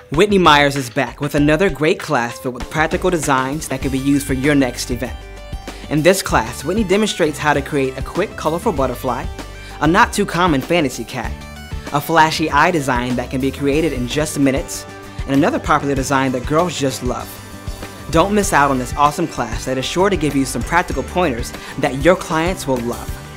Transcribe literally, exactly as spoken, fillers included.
Whitney Myers is back with another great class filled with practical designs that can be used for your next event. In this class, Whitney demonstrates how to create a quick, colorful butterfly, a not too common fantasy cat, a flashy eye design that can be created in just minutes, and another popular design that girls just love. Don't miss out on this awesome class that is sure to give you some practical pointers that your clients will love.